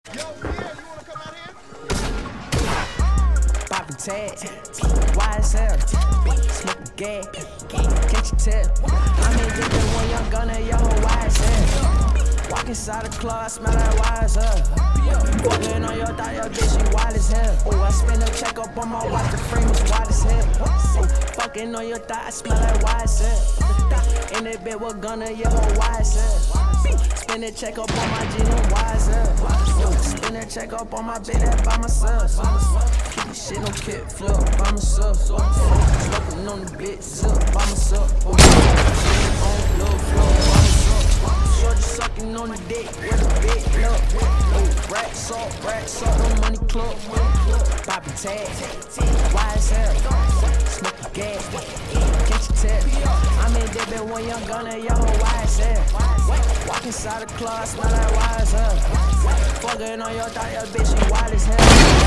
Yo, yeah, you wanna come out here? Poppin' tag, why as hell? Smoking gas, can't you tell? I'm in different when young gunner, yo, why as hell? Walk inside the club, I smell like why as hell? Fucking on your thigh, your bitch, she wild as hell. Oh, I spend a check up on my watch, the frame is wide as hell. Fucking on your thigh, I smell like why as hell? In that bed, we're gonna, yo, why as hell? Spend a check up on my genome, why as hell? Spend a check up on my bed, that by myself. Keep this shit on kick, flip by myself. Smoking on the bitch, up by myself. Shit on little floor by myself. Shorty sucking on the dick with a big look. Rack salt, no money club. Poppin' tag, why as hell? Smoking gas, can't you tell? I'm in that bed when young gunner, yo, why as hell? Walk inside the club, smell like why as hell? Fucking on your thigh, your bitch, she wild as hell.